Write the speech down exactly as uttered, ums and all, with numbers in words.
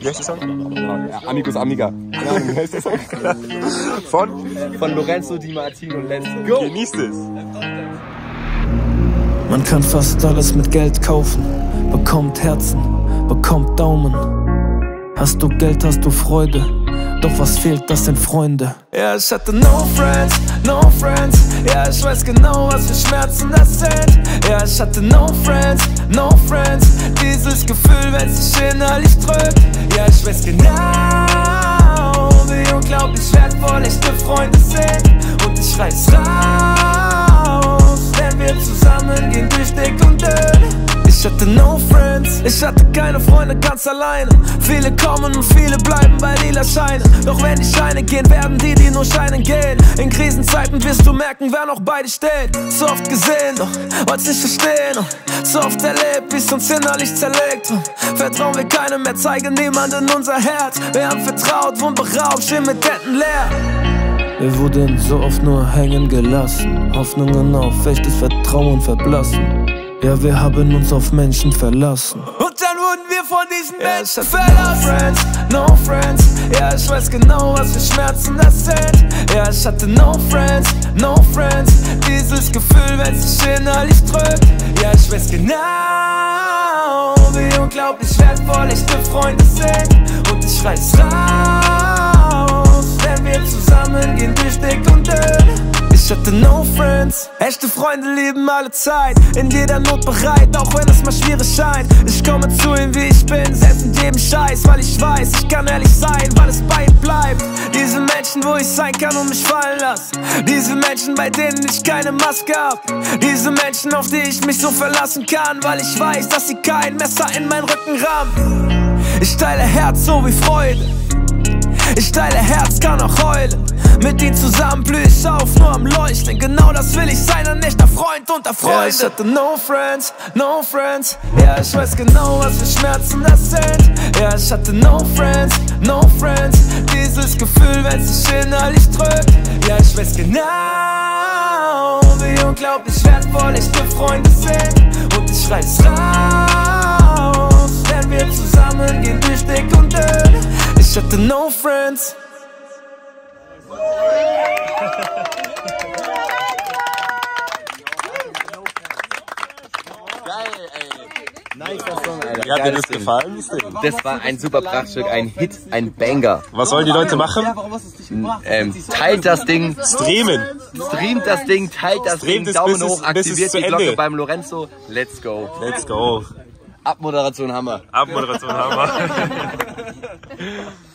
Wie heißt der Song? Ja, Amigos Amiga. Wie heißt der Song? Von? Von Lorenzo Di Martino. Let's go! Genießt es! Man kann fast alles mit Geld kaufen. Bekommt Herzen, bekommt Daumen. Hast du Geld, hast du Freude. Doch was fehlt, das sind Freunde. Ja, ich hatte no friends, no friends. Ja, ich weiß genau, was für Schmerzen das sind. Ja, ich hatte no friends, no friends. Dieses Gefühl, wenn es dich innerlich drückt. Ja, ich weiß genau, wie unglaublich wertvoll echte Freunde sind. Und ich reiß raus, wenn wir zusammen gehen durch dick und dünn. Ich hatte no friends, ich hatte keine Freunde, ganz alleine. Viele kommen und viele bleiben bei lila Scheine. Doch wenn die Scheine gehen, werden die, die nur scheinen, gehen. In Krisenzeiten wirst du merken, wer noch bei dir steht. So oft gesehen, doch wollt's nicht verstehen. Und so oft erlebt, wie's uns innerlich zerlegt. Und vertrauen wir keinem mehr, zeigen niemanden unser Herz. Wir haben vertraut und beraubt, stehen mit Händen leer. Wir wurden so oft nur hängen gelassen. Hoffnungen auf echtes Vertrauen verblassen. Ja, wir haben uns auf Menschen verlassen. Und dann wurden wir von diesen Menschen verlassen. No friends, no friends. Ja, ich weiß genau, was für Schmerzen das sind. Ja, ich hatte no friends, no friends. Dieses Gefühl, wenn es sich innerlich drückt. Ja, ich weiß genau, wie unglaublich wertvoll echte Freunde sind. Und ich reiß raus, wenn wir zusammen gehen durch dick und dünn. Ich hatte no friends. Echte Freunde lieben alle Zeit, in jeder Not bereit, auch wenn es mal schwierig scheint. Ich komme zu ihm, wie ich bin, selbst in jedem Scheiß, weil ich weiß, ich kann ehrlich sein, weil es bei ihm bleibt. Diese Menschen, wo ich sein kann und mich fallen lasse. Diese Menschen, bei denen ich keine Maske hab. Diese Menschen, auf die ich mich so verlassen kann, weil ich weiß, dass sie kein Messer in meinen Rücken rammen. Ich teile Herz so wie Freude. Ich teile Herz, kann auch heulen. Mit ihnen zusammen blüh ich auf, nur am Leuchten. Genau das will ich sein, ein echter Freund unter Freunden. Ja, ich hatte no friends, no friends. Ja, ich weiß genau, was für Schmerzen das sind. Ja, ich hatte no friends, no friends. Dieses Gefühl, wenn es sich innerlich drückt. Ja, ich weiß genau, wie unglaublich wertvoll echte Freunde sind. Und ich reiß raus, wenn wir zusammen gehen durch dick und dünn. Ich hatte no friends. Geil, ey. Nice Song, Alter. Wie hat dir das gefallen? Das war ein super Prachtstück, ein Hit, ein Banger. Was sollen die Leute machen? Ähm, teilt das Ding. Streamen. Streamt das Ding, teilt das Streamt Ding, es, Daumen bis es- hoch, bis es aktiviert zu die Glocke Ende. beim Lorenzo. Let's go. Let's go. Abmoderation Hammer. Abmoderation haben wir.